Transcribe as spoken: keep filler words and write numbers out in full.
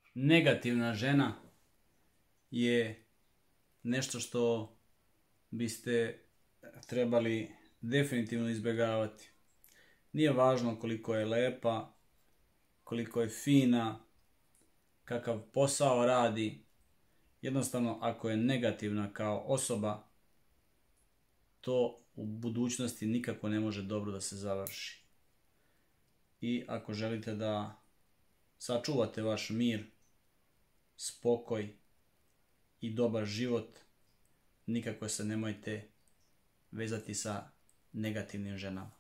negativna žena je nešto što biste trebali definitivno izbjegavati. Nije važno koliko je lepa, koliko je fina, kakav posao radi. Jednostavno, ako je negativna kao osoba, to u budućnosti nikako ne može dobro da se završi. I ako želite da sačuvate vaš mir, spokoj i dobar život, nikako se nemojte vezati sa negativnim ženama.